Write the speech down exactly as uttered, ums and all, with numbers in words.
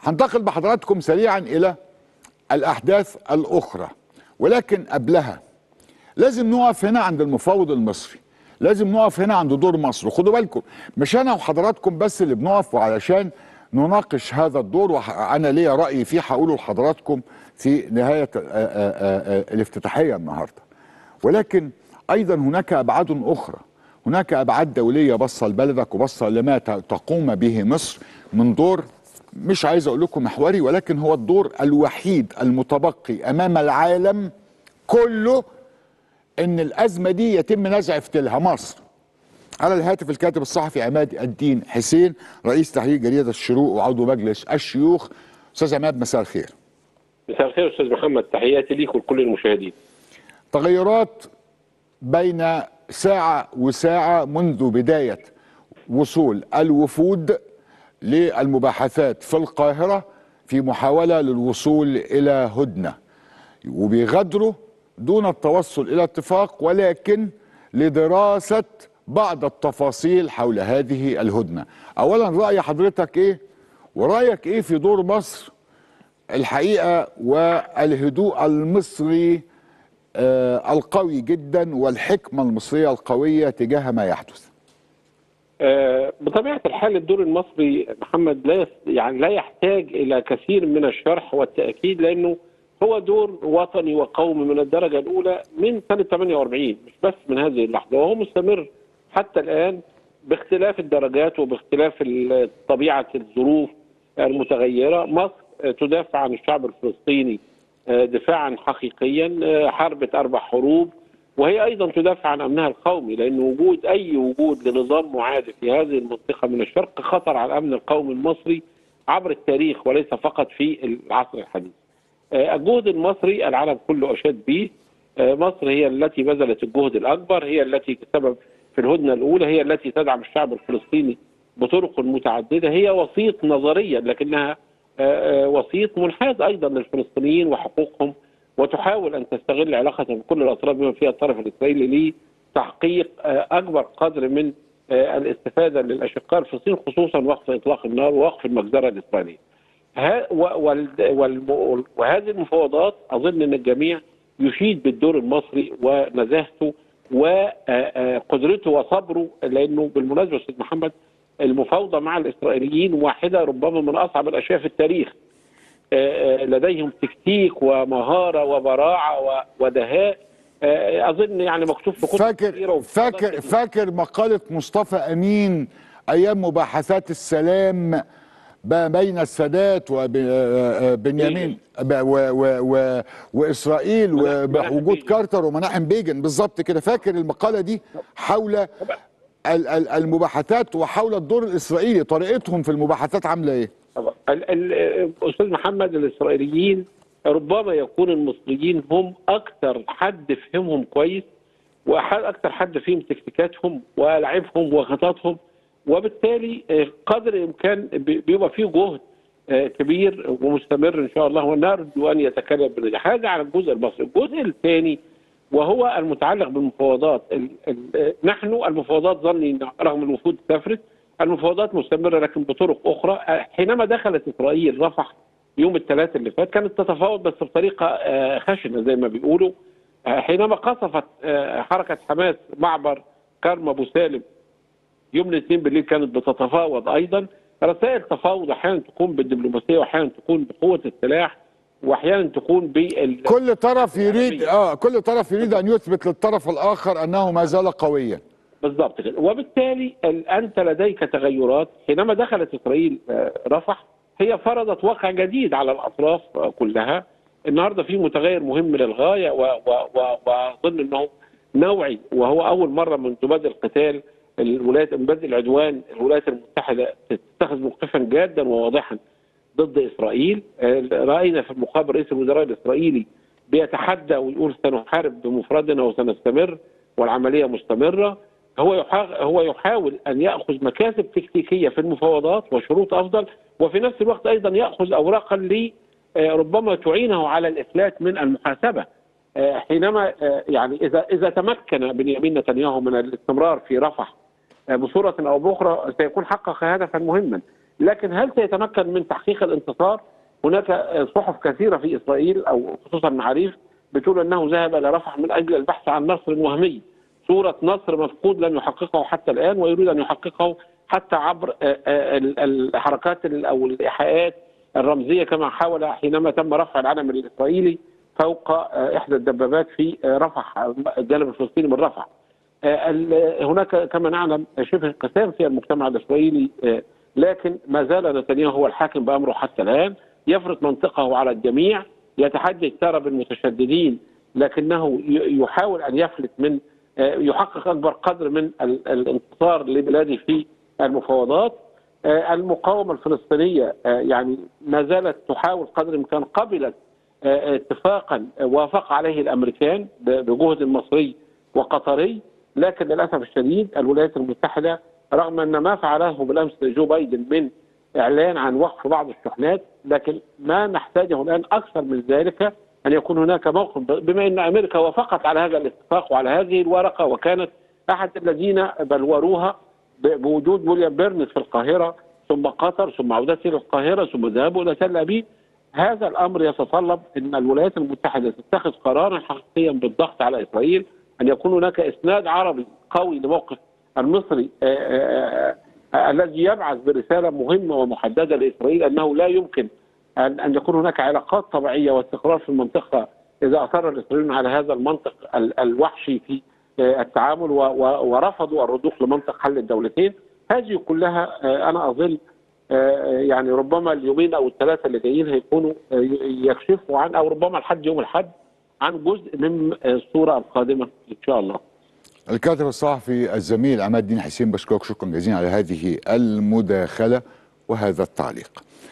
هنتقل بحضراتكم سريعا إلى الأحداث الأخرى، ولكن قبلها لازم نقف هنا عند المفاوض المصري، لازم نقف هنا عند دور مصر. وخدوا بالكم مش أنا وحضراتكم بس اللي بنقف وعلشان نناقش هذا الدور، وأنا ليا رأي فيه هقوله لحضراتكم في نهاية الافتتاحية النهاردة، ولكن أيضا هناك أبعاد أخرى، هناك أبعاد دولية بصة لبلدك وبصة لما تقوم به مصر من دور مش عايز أقول لكم محوري، ولكن هو الدور الوحيد المتبقي أمام العالم كله إن الأزمة دي يتم نزع فتيلها مصر. على الهاتف الكاتب الصحفي عماد الدين حسين، رئيس تحرير جريدة الشروق وعضو مجلس الشيوخ. أستاذ عماد مساء الخير. مساء الخير أستاذ محمد، تحياتي ليك ولكل المشاهدين. تغيرات بين ساعة وساعة منذ بداية وصول الوفود للمباحثات في القاهرة في محاولة للوصول إلى هدنة، وبيغادروا دون التوصل إلى اتفاق، ولكن لدراسة بعض التفاصيل حول هذه الهدنة. أولا رأي حضرتك إيه؟ ورأيك إيه في دور مصر الحقيقة والهدوء المصري آه القوي جدا والحكمة المصرية القوية تجاه ما يحدث؟ آه بطبيعة الحال الدور المصري محمد لا يعني لا يحتاج إلى كثير من الشرح والتأكيد، لأنه هو دور وطني وقومي من الدرجة الأولى من سنة ثمانية وأربعين، مش بس من هذه اللحظة، وهو مستمر حتى الآن باختلاف الدرجات وباختلاف طبيعة الظروف المتغيرة. مصر تدافع عن الشعب الفلسطيني دفاعا حقيقيا، حاربت أربع حروب، وهي أيضا تدافع عن أمنها القومي، لأن وجود أي وجود لنظام معادي في هذه المنطقة من الشرق خطر على الأمن القومي المصري عبر التاريخ وليس فقط في العصر الحديث. الجهد المصري العالم كله أشاد به، مصر هي التي بذلت الجهد الأكبر، هي التي سبب في الهدنة الأولى، هي التي تدعم الشعب الفلسطيني بطرق متعددة، هي وسيط نظريا لكنها وسيط منحاز أيضا للفلسطينيين وحقوقهم، وتحاول أن تستغل علاقتها بكل الأطراف بما فيها الطرف الإسرائيلي لتحقيق أكبر قدر من الاستفادة للأشقاء الفلسطينيين، خصوصا وقف إطلاق النار ووقف المجزرة الإسرائيلية. وهذه المفاوضات أظن أن الجميع يشيد بالدور المصري ونزاهته وقدرته وصبره، لأنه بالمناسبة أستاذ محمد المفاوضة مع الإسرائيليين واحدة ربما من أصعب الأشياء في التاريخ. لديهم تكتيك ومهارة وبراعة ودهاء، أظن يعني مكتوب في كتب فاكر فاكر فاكر مقالة مصطفى أمين أيام مباحثات السلام بين السادات وبنيامين وإسرائيل ووجود كارتر ومناحم بيجن، بالظبط كده. فاكر المقالة دي حول المباحثات وحول الدور الإسرائيلي، طريقتهم في المباحثات عاملة إيه؟ أستاذ محمد الإسرائيليين ربما يكون المصريين هم أكثر حد فهمهم كويس، وأكثر حد فيهم تكتيكاتهم وألعابهم وخططهم، وبالتالي قدر الإمكان بيبقى فيه جهد كبير ومستمر إن شاء الله، ونرجو أن يتكلم بنجاح. هذا على الجزء المصري. الجزء الثاني وهو المتعلق بالمفاوضات، نحن المفاوضات ظني رغم الوفود سافرت، المفاوضات مستمرة لكن بطرق أخرى. حينما دخلت إسرائيل رفح يوم الثلاث اللي فات كانت تتفاوض بس بطريقة خشنة زي ما بيقولوا. حينما قصفت حركة حماس معبر كرم أبو سالم يوم الاثنين بالليل كانت بتتفاوض أيضا. رسائل تفاوض أحيانا تكون بالدبلوماسية وأحيانا تكون بقوة السلاح وأحيانا تكون بال كل طرف يريد اه كل طرف يريد أن يثبت للطرف الآخر أنه ما زال قويا. بالضبط كده. وبالتالي أنت لديك تغيرات. حينما دخلت إسرائيل رفح هي فرضت واقع جديد على الأطراف كلها. النهارده في متغير مهم للغاية وأظن أنه نوعي، وهو أول مرة منذ بدء القتال الولايات من بدء العدوان الولايات المتحدة تتخذ موقفا جادا وواضحا ضد إسرائيل. رأينا في المقابل رئيس الوزراء الإسرائيلي بيتحدى ويقول سنحارب بمفردنا وسنستمر والعملية مستمرة. هو هو يحاول أن يأخذ مكاسب تكتيكية في المفاوضات وشروط أفضل، وفي نفس الوقت أيضا يأخذ أوراقا لي ربما تعينه على الإفلات من المحاسبة. حينما يعني إذا إذا تمكن بنيامين نتنياهو من الاستمرار في رفح بصورة أو بأخرى سيكون حقق هدفا مهما. لكن هل سيتمكن من تحقيق الانتصار؟ هناك صحف كثيره في اسرائيل او خصوصا معاريف بتقول انه ذهب الى رفح من اجل البحث عن نصر وهمي، صوره نصر مفقود لم يحققه حتى الان ويريد ان يحققه حتى عبر الحركات او الايحاءات الرمزيه كما حاول حينما تم رفع العلم الاسرائيلي فوق احدى الدبابات في رفح الجانب الفلسطيني من رفح. هناك كما نعلم شبه انقسام في المجتمع الاسرائيلي، لكن ما زال نتنياهو هو الحاكم بامره حتى الان، يفرض منطقه على الجميع، يتحدى الثأر بالمتشددين لكنه يحاول ان يفلت من يحقق اكبر قدر من الانتصار لبلاده في المفاوضات. المقاومه الفلسطينيه يعني ما زالت تحاول قدر الامكان، قبلت اتفاقا وافق عليه الامريكان بجهد مصري وقطري، لكن للاسف الشديد الولايات المتحده رغم ان ما فعله بالامس جو بايدن من اعلان عن وقف بعض الشحنات، لكن ما نحتاجه الان اكثر من ذلك ان يكون هناك موقف، بما ان امريكا وافقت على هذا الاتفاق وعلى هذه الورقه وكانت احد الذين بلوروها بوجود ويليام بيرنس في القاهره ثم قطر ثم عودته الى القاهره ثم ذهابه الى تل ابيب. هذا الامر يتطلب ان الولايات المتحده تتخذ قرارا حقيقيا بالضغط على اسرائيل، ان يكون هناك اسناد عربي قوي لموقف المصري الذي يبعث برساله مهمه ومحدده لاسرائيل انه لا يمكن ان ان يكون هناك علاقات طبيعيه واستقرار في المنطقه اذا اصر الاسرائيليون على هذا المنطق الوحشي في التعامل ورفضوا الرضوخ لمنطق حل الدولتين. هذه كلها انا اظن يعني ربما اليومين او الثلاثه اللي جايين هيكونوا يكشفوا عن، او ربما لحد يوم الاحد، عن جزء من الصوره القادمه ان شاء الله. الكاتب الصحفي الزميل عماد الدين حسين، بشكرك شكرا جزيلا على هذه المداخله وهذا التعليق.